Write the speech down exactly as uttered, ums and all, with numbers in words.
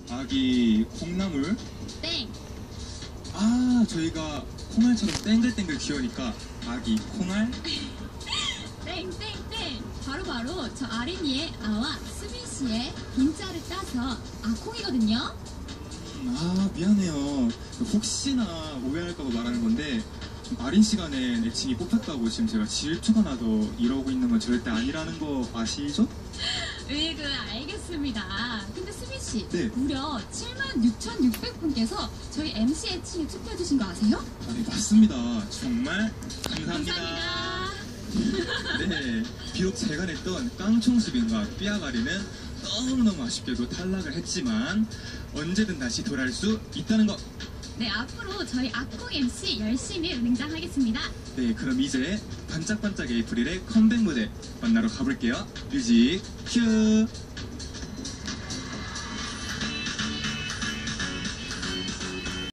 아기 콩나물? 땡. 아, 저희가 콩알처럼 땡글땡글 귀여우니까 아기 콩알? 땡땡땡. 바로바로 저 아린이의 아와 수빈 씨의 빈자를 따서 아콩이거든요. 아, 미안해요. 혹시나 오해할까봐 말하는 건데 아린 시간에 애칭이 뽑혔다고 지금 제가 질투가 나서 이러고 있는 건 절대 아니라는 거 아시죠? 으이그 알겠습니다. 근데 수빈 씨, 네. 무려 칠만 육천육백 분께서 저희 엠씨 애칭에 투표해주신 거 아세요? 아, 네, 맞습니다. 정말 감사합니다. 감사합니다. 네, 비록 제가 냈던 깡총수빈과 삐아가리는 너무너무 아쉽게도 탈락을 했지만 언제든 다시 돌아올 수 있다는 거. 네, 앞으로 저희 아콩 엠씨 열심히 등장하겠습니다. 네, 그럼 이제 반짝반짝 에이프릴의 컴백 무대 만나러 가볼게요. 뮤직 큐.